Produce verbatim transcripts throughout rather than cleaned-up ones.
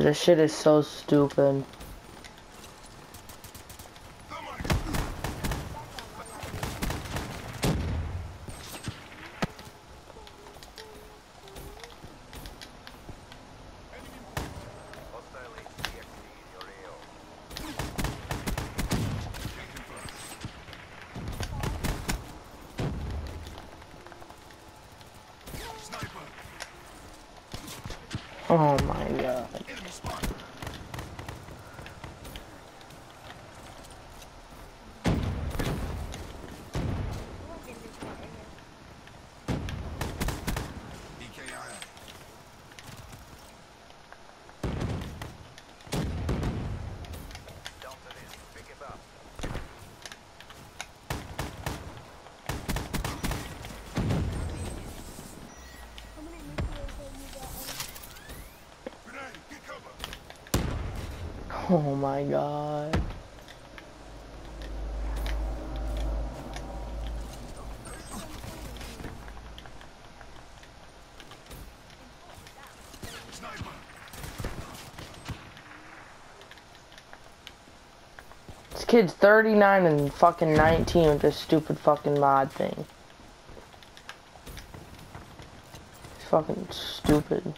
Dude, this shit is so stupid. Oh my god. Oh my god. This kid's thirty-nine and fucking nineteen with this stupid fucking mod thing. It's fucking stupid.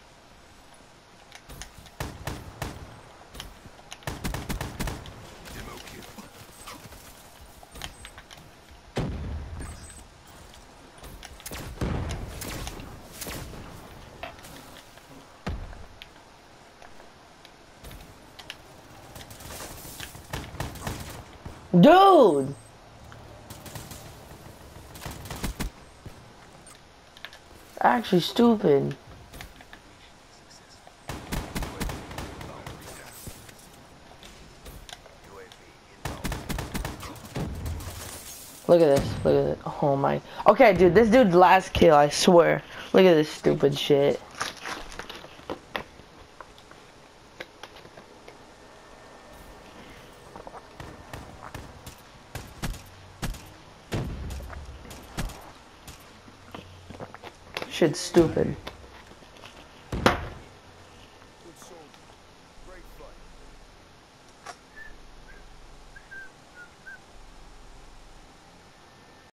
Dude! Actually stupid. Look at this, look at it. Oh my. Okay, dude, this dude's last kill, I swear. Look at this stupid shit. Shit's stupid.